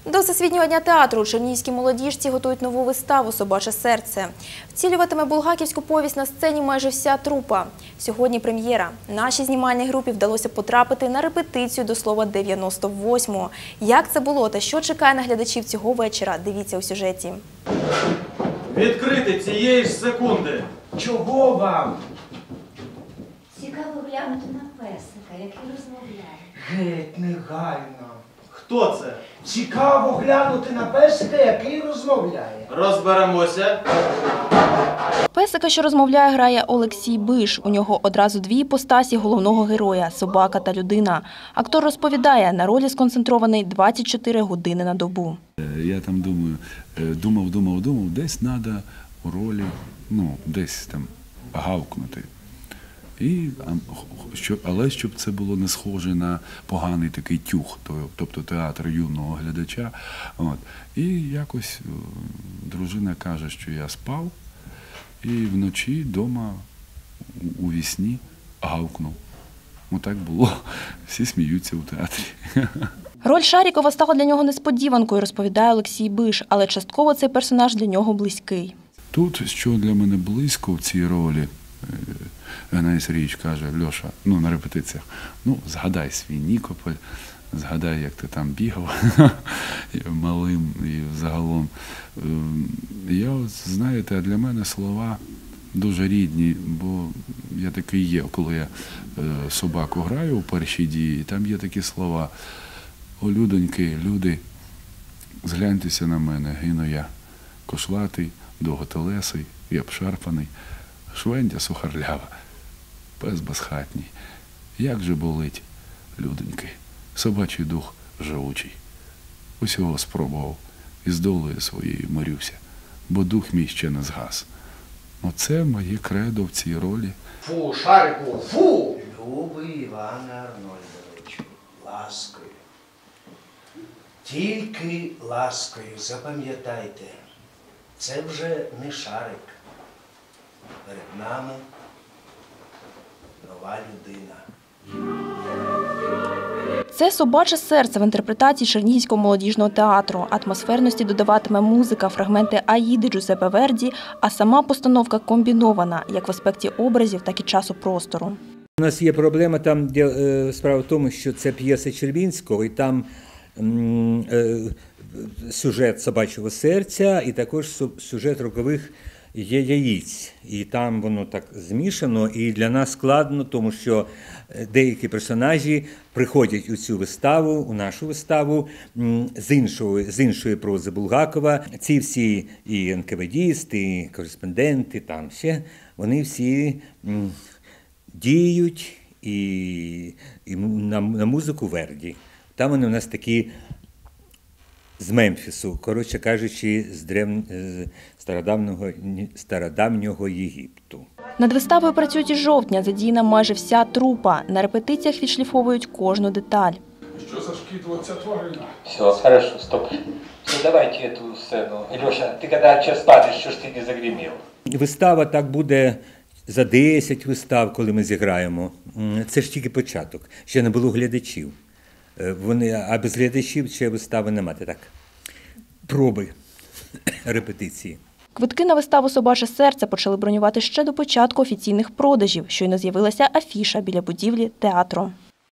До Всесвітнього дня театру у Чернігівській молодіжці готують нову виставу «Собаче серце». Втілюватиме булгаківську повість на сцені майже вся трупа. Сьогодні прем'єра. Нашій знімальній групі вдалося потрапити на репетицію до слова 98-го. Як це було та що чекає на глядачів цього вечора, дивіться у сюжеті. Відкрити цієї ж секунди. Чого вам? Цікаво глянути на песика, який розмовляє. Геть, негайно. Хто це? Цікаво глянути на песика, який розмовляє. Розберемося. Песика, що розмовляє, грає Олексій Биш. У нього одразу дві іпостасі головного героя – собака та людина. Актор розповідає, на ролі сконцентрований 24 години на добу. Я там думав, десь треба у ролі, десь там гавкнути. Але щоб це було не схоже на поганий такий тюг, тобто театр юного глядача. І якось дружина каже, що я спав, і вночі вдома у вісні гавкнув. Так було. Всі сміються у театрі. Роль Шарікова стала для нього несподіванкою, розповідає Олексій Биш, але частково цей персонаж для нього близький. Тут, що для мене близько в цій ролі, Геннадій Сергійович каже: Льоша, на репетиціях, згадай свій Нікополь, згадай, як ти там бігав малим і загалом. Знаєте, для мене слова дуже рідні, бо я такий є, коли я собаку граю у першій дії, там є такі слова: «О, людоньки, люди, згляньтеся на мене, гину я, кошлатий, довготелесий і обшарпаний, швендя сухарлява, пес безхатній. Як же болить, людоньки, собачий дух живучий. Усього спробував, і з долею своєю мирюся, бо дух мій ще не згас». Оце моє кредо в цій ролі. Фу, Шарику, фу! Любий Іване Арнольдовичу, ласкою. Тільки ласкою, запам'ятайте, це вже не Шарик. Перед нами нова людина. Це «Собаче серце» в інтерпретації Чернігівського молодіжного театру. Атмосферності додаватиме музика, фрагменти «Аїди» Джузеппе Верді, а сама постановка комбінована, як в аспекті образів, так і часу-простору. У нас є проблема там, де справа в тому, що це п'єса Червінського, і там сюжет «Собачого серця» і також сюжет «Рокових яєць». І там воно так змішано, і для нас складно, тому що деякі персонажі приходять у цю виставу, у нашу виставу, з іншої прози Булгакова. Ці всі і НКВДісти, і кореспонденти, там ще, вони всі діють і на музику Верді. Там вони у нас такі з Мемфісу, коротше кажучи, з стародавнього Єгипту. Над виставою працюють із жовтня, задіяна майже вся трупа. На репетиціях відшліфовують кожну деталь. Що за шкідла ця тварина? Все, хорошо, стоп. Давайте эту сцену. Леша, ты когда час спадешь, что ж ты не загремел? Вистава так буде за 10 вистав, коли ми зіграємо. Це ж тільки початок. Ще не було глядачів. А без глядачів ще вистави немає. Так, проби, репетиції. Квитки на виставу «Собаче серце» почали бронювати ще до початку офіційних продажів. Щойно з'явилася афіша біля будівлі театру.